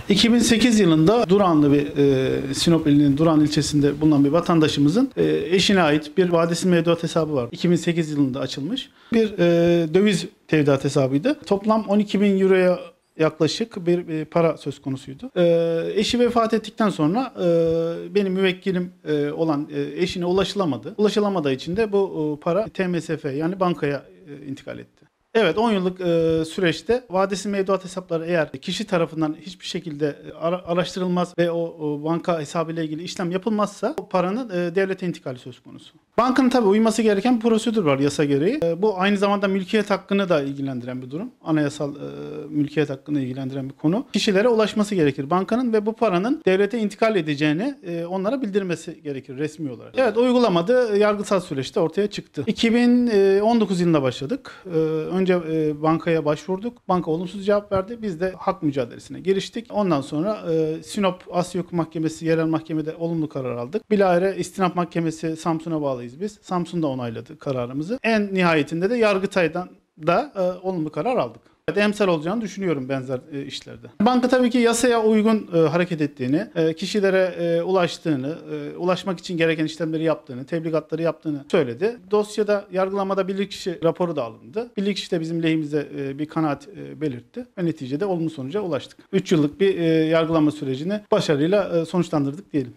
2008 yılında Duranlı bir Sinop ilinin Duran ilçesinde bulunan bir vatandaşımızın eşine ait bir vadesi mevduat hesabı var. 2008 yılında açılmış bir döviz tevdiat hesabıydı. Toplam 12 bin euroya yaklaşık bir para söz konusuydu. Eşi vefat ettikten sonra benim müvekkilim olan eşine ulaşılamadı. Ulaşılamadığı için de bu para TMSF yani bankaya intikal etti. Evet, 10 yıllık süreçte vadesi mevduat hesapları eğer kişi tarafından hiçbir şekilde araştırılmaz ve o banka hesabıyla ilgili işlem yapılmazsa o paranın devlete intikali söz konusu. Bankanın tabii uyması gereken bir prosedür var yasa gereği. Bu aynı zamanda mülkiyet hakkını da ilgilendiren bir durum. Anayasal mülkiyet hakkını ilgilendiren bir konu. Kişilere ulaşması gerekir bankanın ve bu paranın devlete intikal edeceğini onlara bildirmesi gerekir resmi olarak. Evet, uygulamadı. Yargısal süreçte ortaya çıktı. 2019 yılında başladık. Önce bankaya başvurduk. Banka olumsuz cevap verdi. Biz de hak mücadelesine giriştik. Ondan sonra Sinop Asya Hukuk Mahkemesi yerel mahkemede olumlu karar aldık. Bilahare İstinaf Mahkemesi Samsun'a bağlıyız biz. Samsun da onayladı kararımızı. En nihayetinde de Yargıtay'dan da olumlu karar aldık. Emsal olacağını düşünüyorum benzer işlerde. Banka tabii ki yasaya uygun hareket ettiğini, kişilere ulaştığını, ulaşmak için gereken işlemleri yaptığını, tebligatları yaptığını söyledi. Dosyada, yargılamada bilirkişi raporu da alındı. Bilirkişi de bizim lehimize bir kanaat belirtti ve neticede olumlu sonuca ulaştık. 3 yıllık bir yargılama sürecini başarıyla sonuçlandırdık diyelim.